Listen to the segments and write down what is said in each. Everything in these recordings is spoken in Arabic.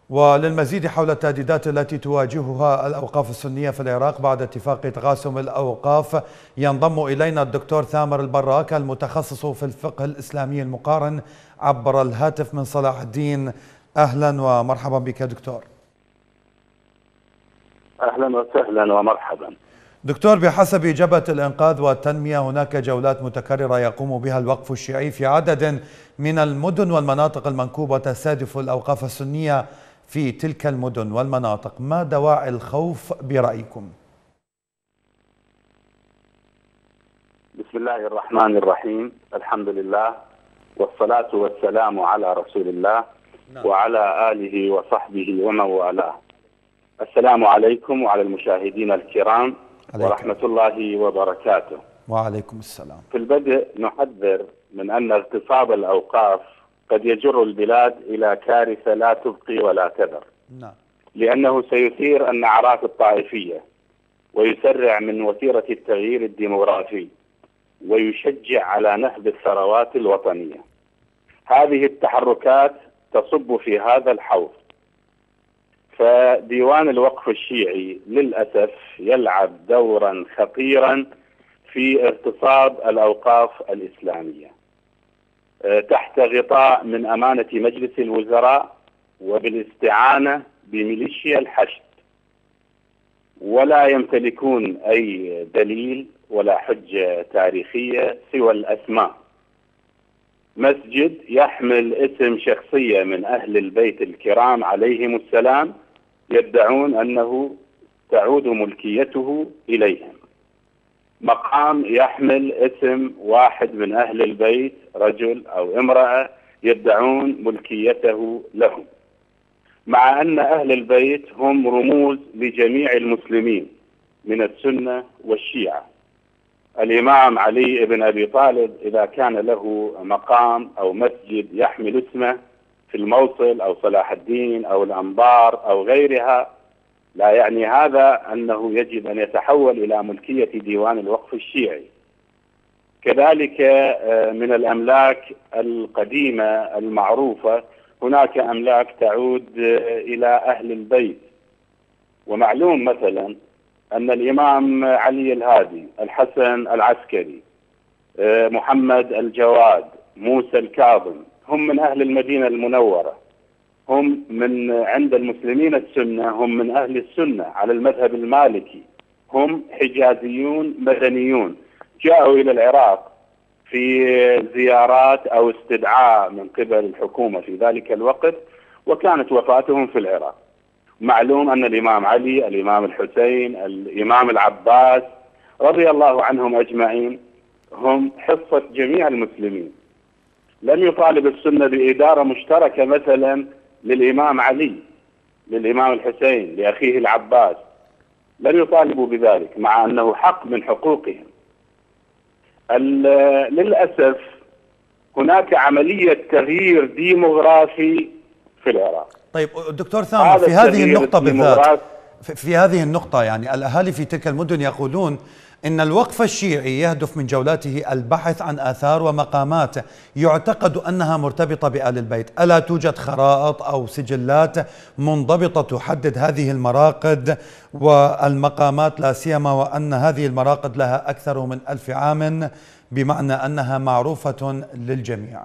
وللمزيد حول التهديدات التي تواجهها الأوقاف السنية في العراق بعد اتفاق تقاسم الأوقاف ينضم إلينا الدكتور ثامر البراك المتخصص في الفقه الإسلامي المقارن عبر الهاتف من صلاح الدين. أهلا ومرحبا بك دكتور. أهلا وسهلا ومرحبا دكتور، بحسب جبهة الإنقاذ والتنمية هناك جولات متكررة يقوم بها الوقف الشيعي في عدد من المدن والمناطق المنكوبة تستهدف الأوقاف السنية في تلك المدن والمناطق، ما دواعي الخوف برأيكم؟ بسم الله الرحمن الرحيم، الحمد لله والصلاة والسلام على رسول الله وعلى آله وصحبه ومن والاه. السلام عليكم وعلى المشاهدين الكرام ورحمة الله وبركاته. وعليكم السلام. في البدء نحذر من أن اغتصاب الأوقاف قد يجر البلاد إلى كارثة لا تبقي ولا تذر. لأنه سيثير النعرات الطائفية ويسرع من وتيرة التغيير الديموغرافي ويشجع على نهب الثروات الوطنية. هذه التحركات تصب في هذا الحوض. فديوان الوقف الشيعي للأسف يلعب دورا خطيرا في اغتصاب الأوقاف الإسلامية تحت غطاء من أمانة مجلس الوزراء وبالاستعانة بميليشيا الحشد، ولا يمتلكون أي دليل ولا حجة تاريخية سوى الأسماء. مسجد يحمل اسم شخصية من أهل البيت الكرام عليهم السلام يدعون أنه تعود ملكيته إليهم. مقام يحمل اسم واحد من أهل البيت، رجل أو امرأة، يدعون ملكيته لهم، مع أن أهل البيت هم رموز لجميع المسلمين من السنة والشيعة. الإمام علي بن أبي طالب إذا كان له مقام أو مسجد يحمل اسمه في الموصل أو صلاح الدين أو الأنبار أو غيرها، لا يعني هذا أنه يجب أن يتحول إلى ملكية ديوان الوقف الشيعي. كذلك من الأملاك القديمة المعروفة هناك أملاك تعود إلى أهل البيت، ومعلوم مثلا أن الإمام علي الهادي، الحسن العسكري، محمد الجواد، موسى الكاظم هم من أهل المدينة المنورة، هم من عند المسلمين السنة، هم من أهل السنة على المذهب المالكي، هم حجازيون مدنيون جاءوا إلى العراق في زيارات أو استدعاء من قبل الحكومة في ذلك الوقت، وكانت وفاتهم في العراق. معلوم أن الإمام علي، الإمام الحسين، الإمام العباس رضي الله عنهم أجمعين هم حصة جميع المسلمين. لم يطالب السنة بإدارة مشتركة مثلا للإمام علي، للإمام الحسين، لأخيه العباس، لم يطالبوا بذلك مع أنه حق من حقوقهم. للأسف هناك عملية تغيير ديموغرافي في العراق. طيب دكتور ثامر، في هذه النقطة بالذات، في هذه النقطة يعني الأهالي في تلك المدن يقولون إن الوقف الشيعي يهدف من جولاته البحث عن آثار ومقامات يعتقد أنها مرتبطة بآل البيت. ألا توجد خرائط أو سجلات منضبطة تحدد هذه المراقد والمقامات، لا سيما وأن هذه المراقد لها أكثر من 1000 عام، بمعنى أنها معروفة للجميع؟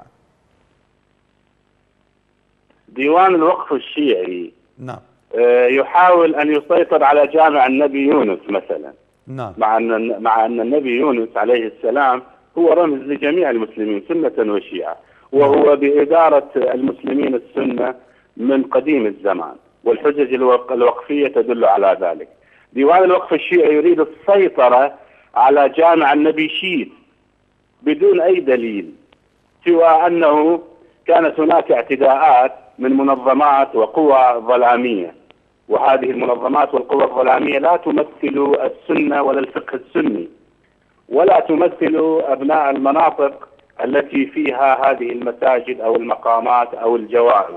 ديوان الوقف الشيعي نعم يحاول أن يسيطر على جامع النبي يونس مثلا. نعم. مع أن النبي يونس عليه السلام هو رمز لجميع المسلمين سنة وشيعة، وهو بإدارة المسلمين السنة من قديم الزمان، والحجج الوقفية تدل على ذلك. ديوان الوقف الشيعي يريد السيطرة على جامع النبي شيد بدون أي دليل سوى أنه كانت هناك اعتداءات من منظمات وقوى ظلامية، وهذه المنظمات والقوى الظلامية لا تمثل السنة ولا الفقه السني، ولا تمثل أبناء المناطق التي فيها هذه المساجد أو المقامات أو الجوامع.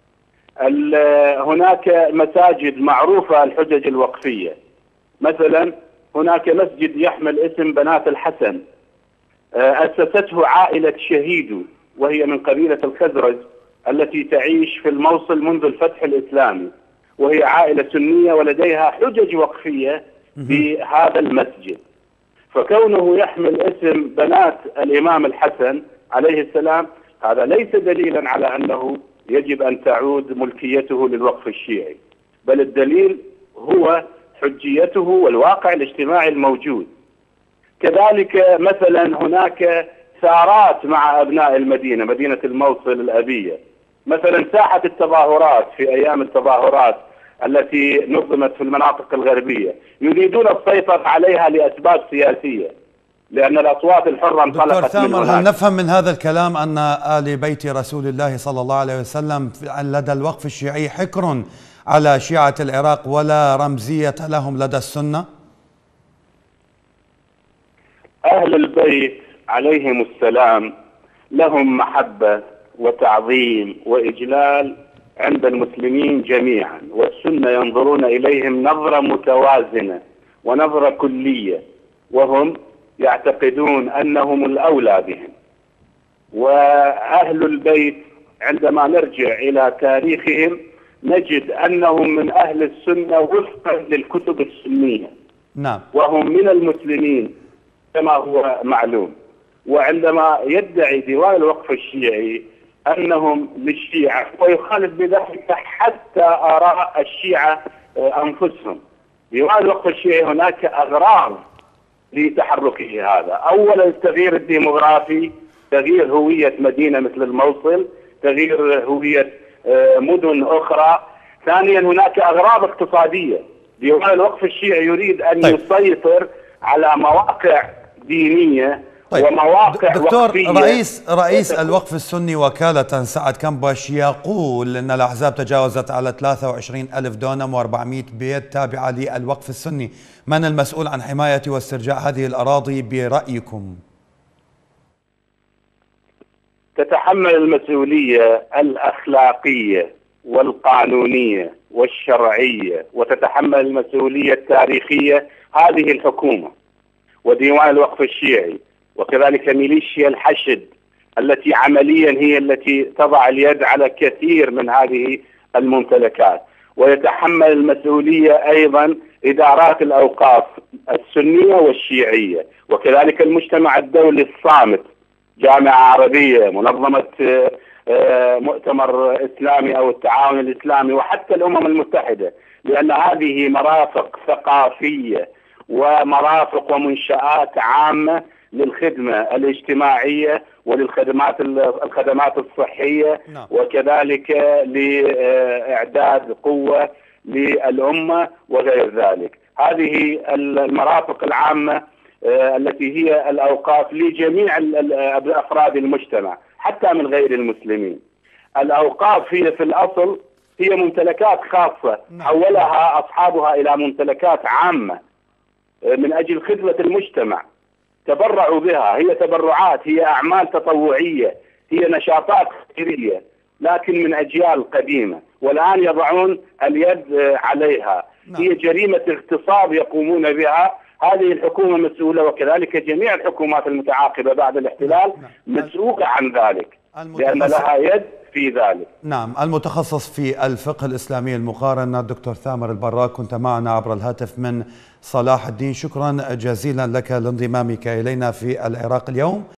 هناك مساجد معروفة الحجج الوقفية، مثلا هناك مسجد يحمل اسم بنات الحسن، أسسته عائلة شهيدو وهي من قبيلة الخزرج التي تعيش في الموصل منذ الفتح الإسلامي، وهي عائلة سنية ولديها حجج وقفية بهذا المسجد. فكونه يحمل اسم بنات الإمام الحسن عليه السلام هذا ليس دليلا على أنه يجب أن تعود ملكيته للوقف الشيعي، بل الدليل هو حجيته والواقع الاجتماعي الموجود. كذلك مثلا هناك ثارات مع أبناء المدينة، مدينة الموصل الأبية، مثلا ساحة التظاهرات في أيام التظاهرات التي نظمت في المناطق الغربية، يريدون السيطرة عليها لأسباب سياسية، لأن الأصوات الحرة انطلقت من هناك. دكتور ثامر، هل نفهم من هذا الكلام أن آل بيت رسول الله صلى الله عليه وسلم لدى الوقف الشيعي حكر على شيعة العراق ولا رمزية لهم لدى السنة؟ أهل البيت عليهم السلام لهم محبة وتعظيم وإجلال عند المسلمين جميعا، والسنة ينظرون إليهم نظرة متوازنة ونظرة كلية، وهم يعتقدون أنهم الأولى بهم. وأهل البيت عندما نرجع إلى تاريخهم نجد أنهم من أهل السنة وفقا للكتب السنية. نعم. وهم من المسلمين كما هو معلوم. وعندما يدعي ديوان الوقف الشيعي أنهم للشيعة ويخالف بذلك حتى آراء الشيعة أنفسهم، ديوان الوقف الشيعي هناك أغراض لتحركه هذا. أولا التغيير الديموغرافي، تغيير هوية مدينة مثل الموصل، تغيير هوية مدن أخرى. ثانيا هناك أغراض اقتصادية، ديوان الوقف الشيعي يريد أن يسيطر على مواقع دينية. طيب. ومواقع دكتور وقفية. رئيس الوقف السني وكالة سعد كمبش يقول أن الأحزاب تجاوزت على 23,000 دونم و400 بيت تابعة للوقف السني. من المسؤول عن حماية واسترجاع هذه الأراضي برأيكم؟ تتحمل المسؤولية الأخلاقية والقانونية والشرعية، وتتحمل المسؤولية التاريخية هذه الحكومة وديوان الوقف الشيعي، وكذلك ميليشيا الحشد التي عمليا هي التي تضع اليد على كثير من هذه الممتلكات. ويتحمل المسؤولية أيضا إدارات الأوقاف السنية والشيعية، وكذلك المجتمع الدولي الصامت، جامعة عربية، منظمة مؤتمر إسلامي أو التعاون الإسلامي، وحتى الأمم المتحدة، لأن هذه مرافق ثقافية ومرافق ومنشآت عامة للخدمة الاجتماعية وللخدمات الصحية، وكذلك لإعداد قوة للأمة وغير ذلك. هذه المرافق العامة التي هي الأوقاف لجميع أفراد المجتمع حتى من غير المسلمين. الأوقاف هي في الأصل هي ممتلكات خاصة حولها أصحابها إلى ممتلكات عامة من أجل خدمة المجتمع، تبرعوا بها، هي تبرعات، هي أعمال تطوعية، هي نشاطات خيرية، لكن من أجيال قديمة، والآن يضعون اليد عليها. هي جريمة اغتصاب يقومون بها. هذه الحكومة مسؤولة، وكذلك جميع الحكومات المتعاقبة بعد الاحتلال مسؤولة عن ذلك، لأن لها يد في ذلك. نعم. المتخصص في الفقه الإسلامي المقارن الدكتور ثامر البراك كنت معنا عبر الهاتف من صلاح الدين. شكرا جزيلا لك لانضمامك إلينا في العراق اليوم.